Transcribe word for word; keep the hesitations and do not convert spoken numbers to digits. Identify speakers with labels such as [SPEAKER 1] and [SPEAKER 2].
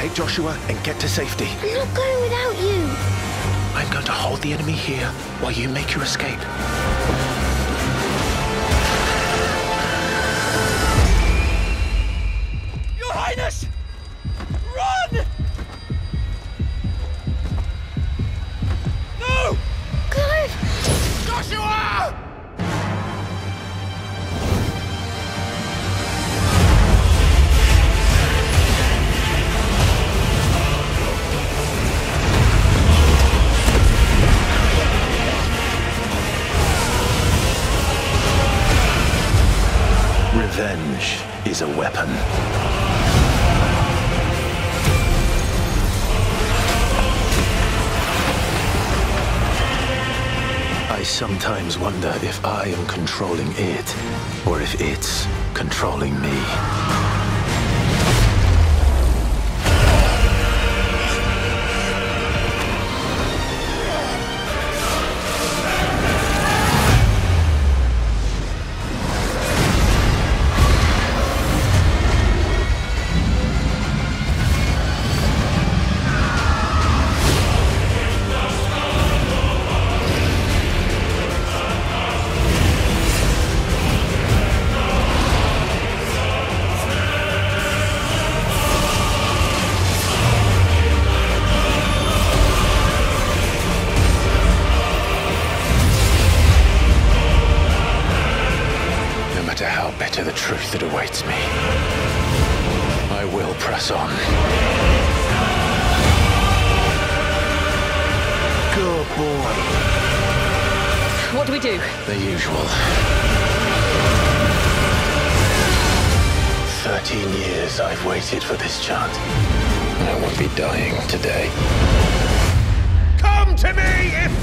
[SPEAKER 1] take Joshua and get to safety.
[SPEAKER 2] I'm not going without you.
[SPEAKER 1] I'm going to hold the enemy here while you make your escape.
[SPEAKER 3] Your Highness! Run! No!
[SPEAKER 2] Clive!
[SPEAKER 3] Joshua!
[SPEAKER 1] Revenge is a weapon. I sometimes wonder if I am controlling it, or if it's controlling me. No matter how bitter the truth that awaits me, I will press on. Good boy.
[SPEAKER 4] What do we do?
[SPEAKER 1] The usual. Thirteen years I've waited for this chance. I won't be dying today.
[SPEAKER 3] Come to me if